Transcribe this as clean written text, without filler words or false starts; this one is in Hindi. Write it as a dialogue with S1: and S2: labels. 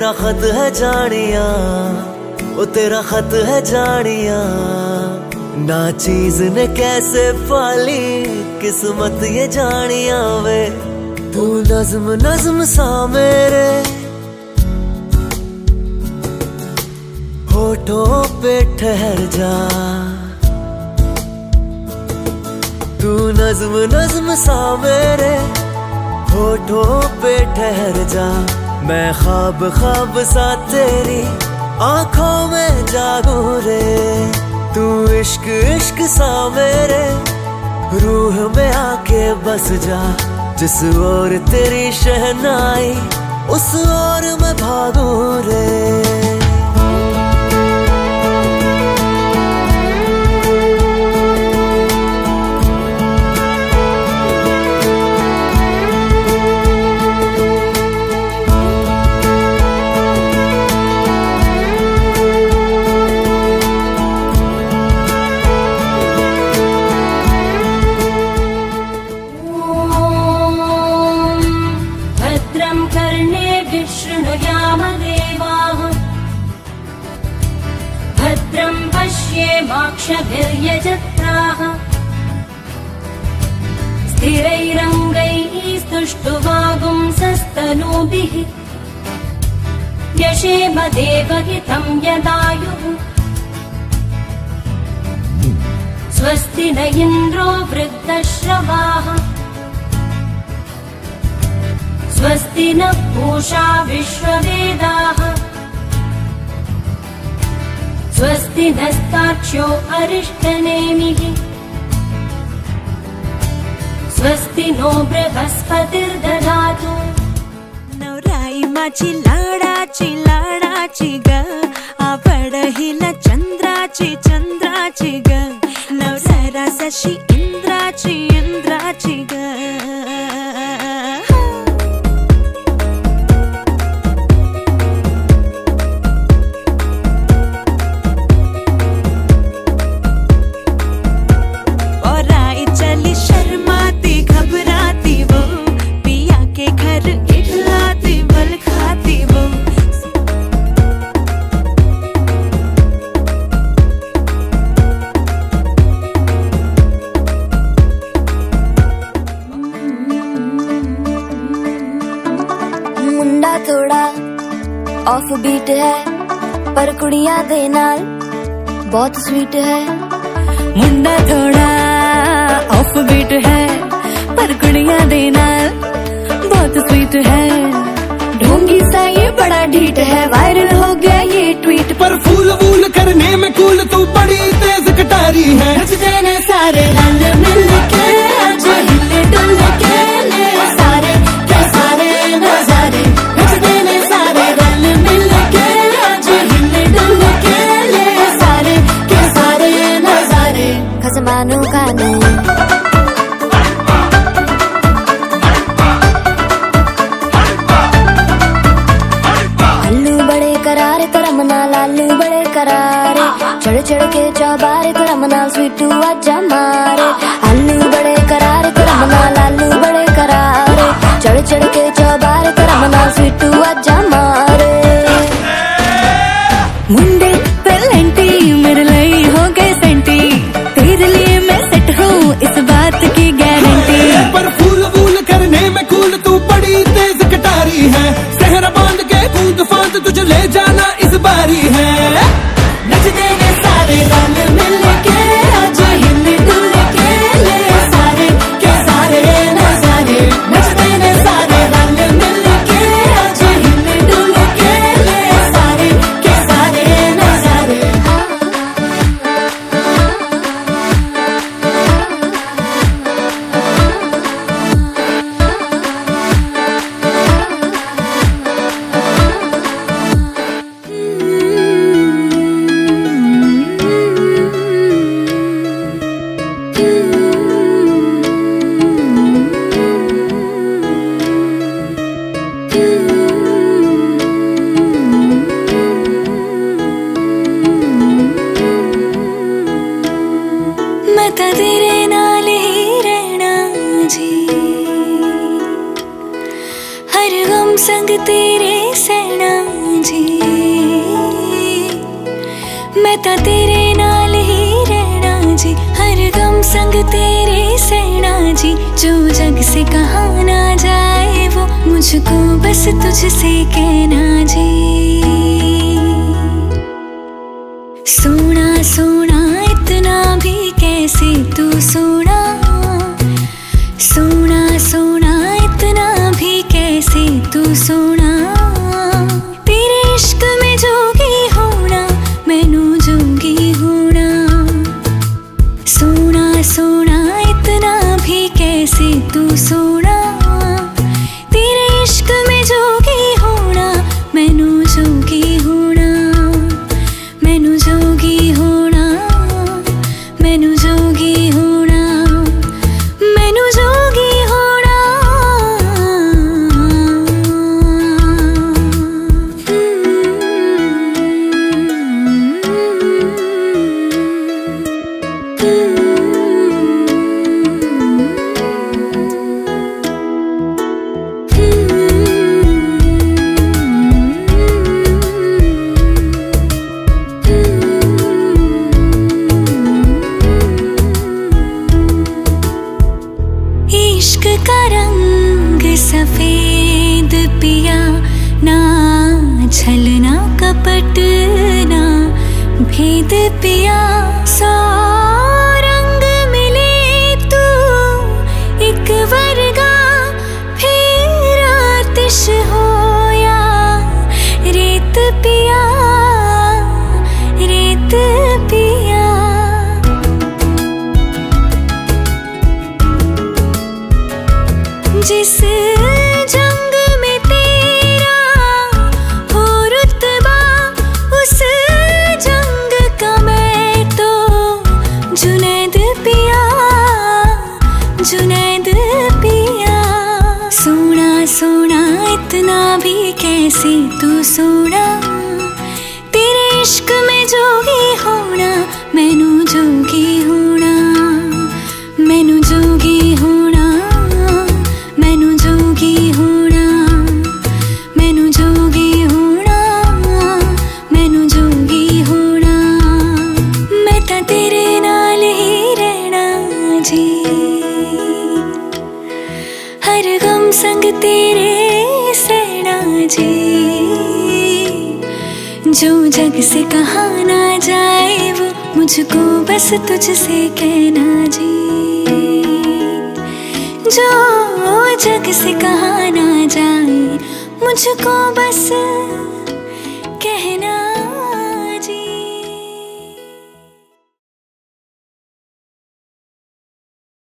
S1: तेरा खत है जानिया, ओ तेरा खत है जानिया, ना चीज ने कैसे पाली किस्मत ये जानिया वे। तू नज्म नज्म सा मेरे होठों पे ठहर जा, तू नज्म नज्म सा मेरे होठों पे ठहर जा। मैं ख्वाब ख्वाब सा तेरी आंखों में जागू रे, तू इश्क इश्क सा मेरे रूह में आके बस जा। जिस ओर तेरी शहनाई उस ओर मैं भागू रे।
S2: भद्रं पश्येमाक्षभिर्यजत्राः स्थिरैरङ्गैः स्तुष्टुवागुंसस्तनूभिः व्यशेम देवहितं यदायुः। स्वस्ति न इन्द्रो वृद्धश्रवाः स्वस्ति न पूषा विश्ववेदाः स्वस्ति नस्ताक्ष्यो अरिष्टनेमिः स्वस्ति नो बृहस्पतिर्दधातु।
S3: नवराई माझी लाडाची लाडाची ग, आवड हिला चंद्राची चंद्राची ग, नवसारासाशी इंद्राची इंद्राची ग।
S4: मुंडा थोड़ा ऑफ बीट है पर कुड़ियां दे नाल बहुत स्वीट है।
S3: मुंडा थोड़ा ऑफ बीट है पर कुड़ियां दे नाल बहुत स्वीट है।
S4: ढोंगी सा ये बड़ा ढीठ है, वायरल हो गया ये ट्वीट
S5: पर फूल वूल करने में कूल तू बड़ी तेज कटारी है।
S4: नचते ने सारे रंग मिल के आज हिले डुल के ले सारे के सारे नजारे। नचते ने सारे रंग मिल के आज हिले डुल के ले सारे के सारे नजारे। खसमानों का नहीं लालू बड़े करारे, चढ़ चढ़ के चौबारे तेरा मनाल स्वीटू आजा मारे। आलू बड़े करारे तेरा मनाल आलू बड़े करारे, चढ़ चढ़ के चौबारे तेरा मनाल स्वीटू आजा मारे।
S3: मुंडे पेलेंटी मेरे लिए हो गए सेंटी, तेरे लिए मैं सेट हूँ इस बात की गारंटी।
S5: पर फूल वूल करने में कूल तू बड़ी तेज कटारी है। सहरा बांध के कूद फांद तुझे ले जाना इस बारी है।
S4: नचते ने सारे रंग मिल के आज हिले डुल के ले सारे के सारे नजारे। नचते ने सारे रंग मिल के आज हिले डुल के ले सारे के सारे नजारे।
S3: मैं तो तेरे नाल ही रहना जी, हर गम संग तेरे सहना जी, मैं ता तेरे नाल ही रहना जी, हर गम संग तेरे सहना जी। जो जग से कहा ना जाए वो मुझको बस तुझसे कहना जी। सोना सोना इतना भी कैसे तू सोना, सोना सोना इतना भी कैसे तू सोना। तेरे इश्क में जोगी होना मैनू जोगी होना। सोना सोना इतना भी कैसे तू सोना। तेरे इश्क में जोगी होना मैनू जोगी होना। मैनू जोगी होना, मैनू जोगी होना, मैनू जोगी होना। इश्क का रंग सफेद पिया, ना छलना कपट ना भेद पिया। सौ रंग मिले तू एक वर्गा, फिर आतिश होया रेत पिया, रेत पिया। जिस जंग में तेरा हो रुतबा, उस जंग का मैं तो जुनैद पिया, जुनैद पिया। सोना सोना इतना भी कैसे तू सोना। तेरे इश्क में जोगी होना मैनू जोगी होना। मैनू जोगी होना, मैनू जोगी होना, मैनू जोगी होना, मैनू जोगी होना। मैं ता तेरे नाल ही रहना जी, हर गम संग तेरे सहना जी। जो जग से कहा ना जाए वो मुझको बस तुझसे कहना जी। जो जग से कहा ना जाए मुझको बस कहना।